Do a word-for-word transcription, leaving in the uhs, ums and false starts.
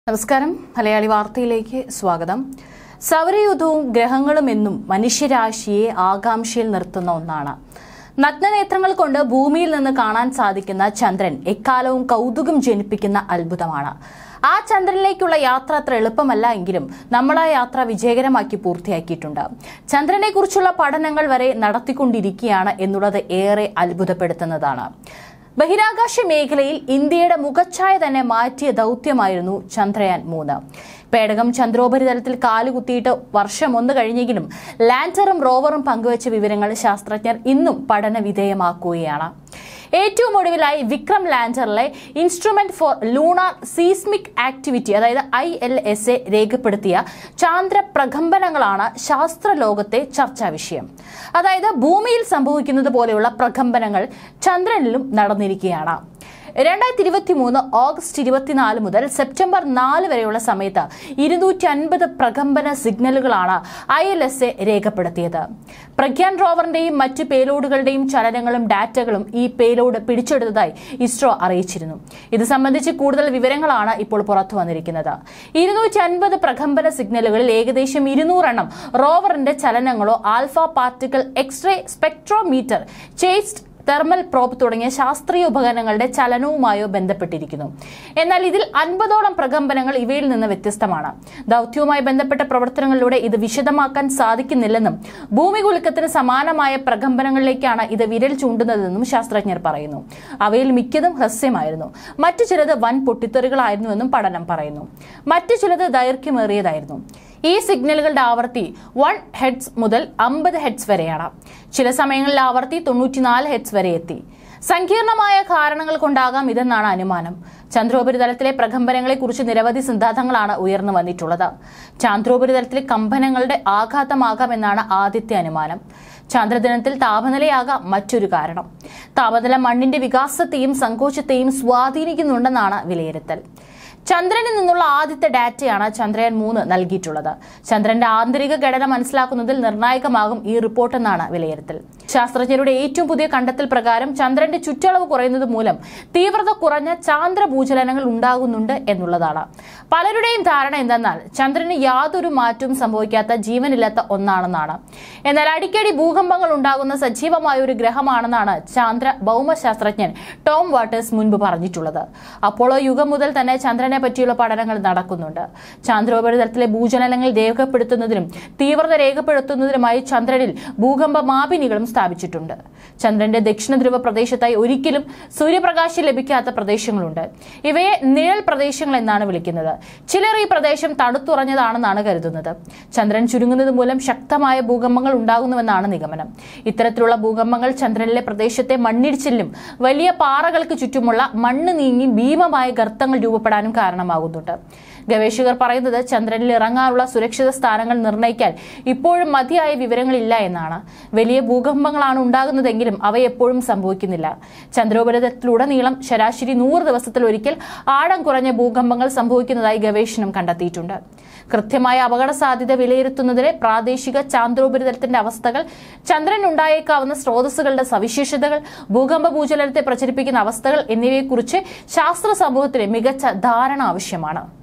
നമസ്കാരം മലയാളി വാർത്തയിലേക്ക് സ്വാഗതം. സൗരയൂഥവും ഗ്രഹങ്ങളും എന്നും മനുഷ്യരാശിയെ ആകാംക്ഷയിൽ നിർത്തുന്ന ഒന്നാണ്. നഗ്നനേത്രങ്ങൾ കൊണ്ട് ഭൂമിയിൽ നിന്ന് കാണാൻ സാധിക്കുന്ന ചന്ദ്രൻ എക്കാലവും കൗതുകം ജനിപ്പിക്കുന്ന അത്ഭുതമാണ്. ആ ചന്ദ്രനിലേക്കുള്ള യാത്ര അത്ര എളുപ്പമല്ല എങ്കിലും നമ്മൾ ആ യാത്ര വിജയകരമാക്കി പൂർത്തിയാക്കിയിട്ടുണ്ട്. ചന്ദ്രനെ കുറിച്ചുള്ള പഠനങ്ങൾ വരെ നടത്തിക്കൊണ്ടിരിക്കുകയാണ് എന്നുള്ളത് ഏറെ അത്ഭുതപ്പെടുത്തുന്നതാണ്. ബഹിരാകാശ മേഖലയിൽ ഇന്ത്യയുടെ മുഖച്ഛായ തന്നെ മാറ്റിയ ദൗത്യമായിരുന്നു ചന്ദ്രയാൻ മൂന്ന്. പേടകം ചന്ദ്രോപരിതലത്തിൽ കാലുകുത്തിയിട്ട് വർഷം ഒന്ന് കഴിഞ്ഞെങ്കിലും ലാൻഡറും റോവറും പങ്കുവച്ച വിവരങ്ങൾ ശാസ്ത്രജ്ഞർ ഇന്നും പഠന വിധേയമാക്കുകയാണ്. ഏറ്റവും ഒടുവിലായി വിക്രം ലാൻഡറിലെ instrument for lunar seismic activity അതായത് ഐ എൽ എസ് എ രേഖപ്പെടുത്തിയ ചാന്ദ്ര പ്രകമ്പനങ്ങളാണ് ശാസ്ത്രലോകത്തെ ചർച്ചാ വിഷയം. അതായത് ഭൂമിയിൽ സംഭവിക്കുന്നത് പോലെയുള്ള പ്രകമ്പനങ്ങൾ ചന്ദ്രനിലും നടന്നിരിക്കുകയാണ്. രണ്ടായിരത്തി ഇരുപത്തി മൂന്ന് ഓഗസ്റ്റ് ഇരുപത്തിനാല് മുതൽ സെപ്റ്റംബർ നാല് വരെയുള്ള സമയത്ത് ഇരുന്നൂറ്റി അൻപത് പ്രകമ്പന സിഗ്നലുകളാണ് ഐ എൽ എസ് എ രേഖപ്പെടുത്തിയത്. പ്രഗ്യാൻ റോവറിന്റെയും മറ്റ് പേലോഡുകളുടെയും ചലനങ്ങളും ഡാറ്റകളും ഈ പേലോഡ് പിടിച്ചെടുത്തതായി ഇസ്രോ അറിയിച്ചിരുന്നു. ഇത് സംബന്ധിച്ച് കൂടുതൽ വിവരങ്ങളാണ് ഇപ്പോൾ പുറത്തു വന്നിരിക്കുന്നത്. ഇരുന്നൂറ്റി അൻപത് പ്രകമ്പന സിഗ്നലുകളിൽ ഏകദേശം ഇരുന്നൂറെണ്ണം റോവറിന്റെ ചലനങ്ങളോ alpha particle X-ray spectrometer chaste thermal probe തുടങ്ങിയ ശാസ്ത്രീയ ഉപകരണങ്ങളുടെ ചലനവുമായോ ബന്ധപ്പെട്ടിരിക്കുന്നു. എന്നാൽ ഇതിൽ അൻപതോളം പ്രകമ്പനങ്ങൾ ഇവയിൽ നിന്ന് വ്യത്യസ്തമാണ്. ദൗത്യവുമായി ബന്ധപ്പെട്ട പ്രവർത്തനങ്ങളിലൂടെ ഇത് വിശദമാക്കാൻ സാധിക്കുന്നില്ലെന്നും ഭൂമികുലുക്കത്തിന് സമാനമായ പ്രകമ്പനങ്ങളിലേക്കാണ് ഇത് വിരൽ ചൂണ്ടുന്നതെന്നും ശാസ്ത്രജ്ഞർ പറയുന്നു. അവയിൽ മിക്കതും ഹ്രസ്യമായിരുന്നു. മറ്റു ചിലത് വൻ പൊട്ടിത്തെറികളായിരുന്നുവെന്നും പഠനം പറയുന്നു. മറ്റു ചിലത് ദൈർഘ്യമേറിയതായിരുന്നു. ഈ സിഗ്നലുകളുടെ ആവൃത്തി വൺ ഹെഡ്സ് മുതൽ അമ്പത് ഹെഡ്സ് വരെയാണ്. ചില സമയങ്ങളിൽ ആവൃത്തി തൊണ്ണൂറ്റിനാല് ഹെഡ്സ് വരെ എത്തി. സങ്കീർണമായ കാരണങ്ങൾ കൊണ്ടാകാം ഇതെന്നാണ് അനുമാനം. ചന്ദ്രോപരിതലത്തിലെ പ്രകമ്പനങ്ങളെ കുറിച്ച് നിരവധി സിദ്ധാന്തങ്ങളാണ് ഉയർന്നു വന്നിട്ടുള്ളത്. ചന്ദ്രോപരിതലത്തിലെ കമ്പനങ്ങളുടെ ആഘാതമാകാമെന്നാണ് ആദ്യത്തെ അനുമാനം. ചന്ദ്രദിനത്തിൽ താപനിലയാകാം മറ്റൊരു കാരണം. താപനില മണ്ണിന്റെ വികാസത്തെയും സങ്കോചത്തെയും സ്വാധീനിക്കുന്നുണ്ടെന്നാണ് വിലയിരുത്തൽ. ചന്ദ്രനിൽ നിന്നുള്ള ആദ്യത്തെ ഡാറ്റയാണ് ചന്ദ്രയാൻ മൂന്ന് നൽകിയിട്ടുള്ളത്. ചന്ദ്രന്റെ ആന്തരിക ഘടന മനസ്സിലാക്കുന്നതിൽ നിർണായകമാകും ഈ റിപ്പോർട്ടെന്നാണ് വിലയിരുത്തൽ. ശാസ്ത്രജ്ഞരുടെ ഏറ്റവും പുതിയ കണ്ടെത്തൽ പ്രകാരം ചന്ദ്രന്റെ ചുറ്റളവ് കുറയുന്നത് മൂലം തീവ്രത കുറഞ്ഞ ചാന്ദ്ര ഭൂചലനങ്ങൾ ഉണ്ടാകുന്നുണ്ട് എന്നുള്ളതാണ്. പലരുടെയും ധാരണ എന്തെന്നാൽ ചന്ദ്രന് യാതൊരു മാറ്റവും സംഭവിക്കാത്ത ജീവനില്ലാത്ത ഒന്നാണെന്നാണ്. എന്നാൽ അടിക്കടി ഭൂകമ്പങ്ങൾ ഉണ്ടാകുന്ന സജീവമായ ഒരു ഗ്രഹമാണെന്നാണ് ചാന്ദ്ര ഭൗമശാസ്ത്രജ്ഞൻ ടോം വാട്ടേഴ്സ് മുൻപ് പറഞ്ഞിട്ടുള്ളത്. അപ്പോളോ യുഗം മുതൽ തന്നെ ചന്ദ്രൻ പറ്റിയുള്ള പഠനങ്ങൾ നടക്കുന്നുണ്ട്. ചന്ദ്രോപരിതലത്തിലെ ഭൂചലനങ്ങൾ രേഖപ്പെടുത്തുന്നതിനും തീവ്രത രേഖപ്പെടുത്തുന്നതിനുമായി ചന്ദ്രനിൽ ഭൂകമ്പ മാപിനികളും സ്ഥാപിച്ചിട്ടുണ്ട്. ചന്ദ്രന്റെ ദക്ഷിണ ധ്രുവ പ്രദേശത്തായി ഒരിക്കലും സൂര്യപ്രകാശം ലഭിക്കാത്ത പ്രദേശങ്ങളുണ്ട്. ഇവയെ നിഴൽ പ്രദേശങ്ങൾ എന്നാണ് വിളിക്കുന്നത്. ചിലർ ഈ പ്രദേശം തണുത്തുറഞ്ഞതാണെന്നാണ് കരുതുന്നത്. ചന്ദ്രൻ ചുരുങ്ങുന്നത് മൂലം ശക്തമായ ഭൂകമ്പങ്ങൾ ഉണ്ടാകുന്നുവെന്നാണ് നിഗമനം. ഇത്തരത്തിലുള്ള ഭൂകമ്പങ്ങൾ ചന്ദ്രനിലെ പ്രദേശത്തെ മണ്ണിടിച്ചിലിനും വലിയ പാറകൾക്ക് ചുറ്റുമുള്ള മണ്ണ് നീങ്ങി ഭീമമായ ഗർത്തങ്ങൾ രൂപപ്പെടാനും കാരണമാകുന്നുണ്ട്. ഗവേഷകർ പറയുന്നത് ചന്ദ്രനിൽ ഇറങ്ങാനുള്ള സുരക്ഷിത സ്ഥാനങ്ങൾ നിർണ്ണയിക്കാൻ ഇപ്പോഴും മതിയായ വിവരങ്ങളില്ല എന്നാണ്. വലിയ ഭൂകമ്പങ്ങളാണ് ഉണ്ടാകുന്നതെങ്കിലും അവ എപ്പോഴും സംഭവിക്കുന്നില്ല. ചന്ദ്രോപരിതലത്തിലുടനീളം ശരാശരി നൂറ് ദിവസത്തിൽ ഒരിക്കൽ ആഴം കുറഞ്ഞ ഭൂകമ്പങ്ങൾ സംഭവിക്കുന്നതായി ഗവേഷണം കണ്ടെത്തിയിട്ടുണ്ട്. കൃത്യമായ അപകട സാധ്യത വിലയിരുത്തുന്നതിന് പ്രാദേശിക ചന്ദ്രോപരിതലത്തിന്റെ അവസ്ഥകൾ, ചന്ദ്രൻ ഉണ്ടായേക്കാവുന്ന സ്രോതസ്സുകളുടെ സവിശേഷതകൾ, ഭൂകമ്പ ഭൂചലനത്തെ പ്രചരിപ്പിക്കുന്ന അവസ്ഥകൾ എന്നിവയെക്കുറിച്ച് ശാസ്ത്ര സമൂഹത്തിന് മികച്ച ധാരണ ആവശ്യമാണ്.